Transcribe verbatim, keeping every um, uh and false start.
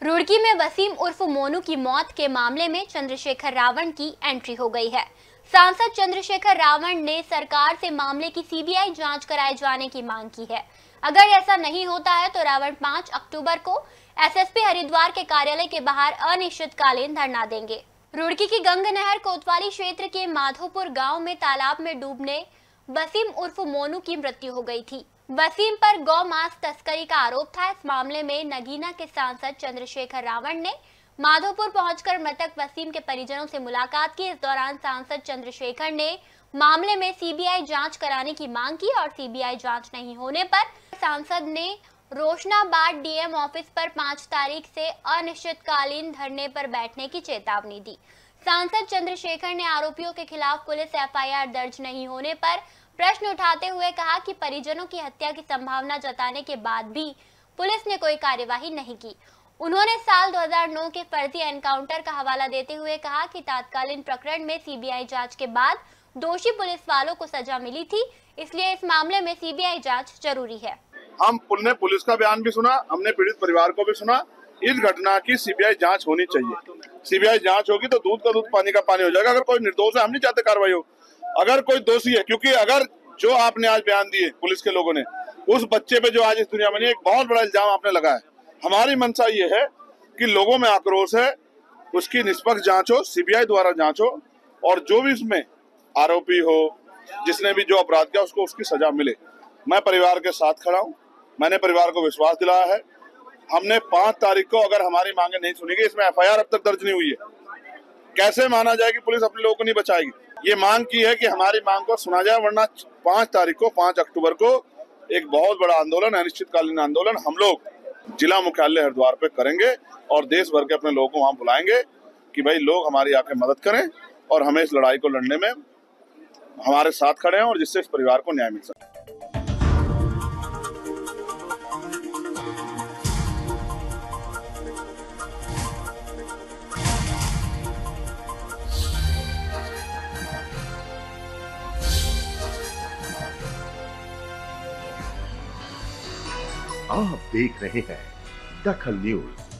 रुड़की में वसीम उर्फ मोनू की मौत के मामले में चंद्रशेखर रावण की एंट्री हो गई है। सांसद चंद्रशेखर रावण ने सरकार से मामले की सीबीआई जांच कराए जाने की मांग की है। अगर ऐसा नहीं होता है तो रावण पाँच अक्टूबर को एसएसपी हरिद्वार के कार्यालय के बाहर अनिश्चितकालीन धरना देंगे। रुड़की की गंग नहर कोतवाली क्षेत्र के माधोपुर गांव में तालाब में डूबने वसीम उर्फ मोनू की मृत्यु हो गई थी। वसीम पर गौ मांस तस्करी का आरोप था। इस मामले में नगीना के सांसद चंद्रशेखर रावण ने माधोपुर पहुंचकर मृतक वसीम के परिजनों से मुलाकात की। इस दौरान सांसद चंद्रशेखर ने मामले में सीबीआई जांच कराने की मांग की और सीबीआई जांच नहीं होने पर सांसद ने रोशनाबाद डीएम ऑफिस पर पाँच तारीख से अनिश्चितकालीन धरने पर बैठने की चेतावनी दी। सांसद चंद्रशेखर ने आरोपियों के खिलाफ पुलिस एफआईआर दर्ज नहीं होने पर प्रश्न उठाते हुए कहा कि परिजनों की हत्या की संभावना जताने के बाद भी पुलिस ने कोई कार्यवाही नहीं की। उन्होंने साल दो हज़ार नौ के फर्जी एनकाउंटर का हवाला देते हुए कहा कि तात्कालीन प्रकरण में सीबीआई जांच के बाद दोषी पुलिस वालों को सजा मिली थी, इसलिए इस मामले में सीबीआई जांच जरूरी है। हम ने पुलिस का बयान भी सुना, हमने पीड़ित परिवार को भी सुना। इस घटना की सीबीआई जांच होनी चाहिए। सीबीआई जांच होगी तो दूध का दूध पानी का पानी हो जाएगा। अगर कोई निर्दोष है, हम नहीं चाहते कार्रवाई हो। अगर कोई दोषी है, क्योंकि अगर जो आपने आज बयान दिए पुलिस के लोगों ने, उस बच्चे पे जो आज इस दुनिया में नहीं, एक बहुत बड़ा इल्जाम आपने लगाया। हमारी मंशा ये है कि लोगों में आक्रोश है, उसकी निष्पक्ष जांच हो, सीबीआई द्वारा जांच हो और जो भी इसमें आरोपी हो, जिसने भी जो अपराध किया, उसको उसकी सजा मिले। मैं परिवार के साथ खड़ा हूँ। मैंने परिवार को विश्वास दिलाया है। हमने पांच तारीख को अगर हमारी मांगे नहीं सुनी गई, इसमें एफआईआर अब तक दर्ज नहीं हुई है, कैसे माना जाए कि पुलिस अपने लोगों को नहीं बचाएगी। ये मांग की है कि हमारी मांग को सुना जाए, वरना पांच तारीख को पांच अक्टूबर को एक बहुत बड़ा आंदोलन, अनिश्चितकालीन आंदोलन हम लोग जिला मुख्यालय हरिद्वार पे करेंगे और देश भर के अपने लोगों को वहां बुलाएंगे कि भाई लोग हमारी आके मदद करें और हमें इस लड़ाई को लड़ने में हमारे साथ खड़े हैं और जिससे इस परिवार को न्याय मिल सके। आप देख रहे हैं दखल न्यूज।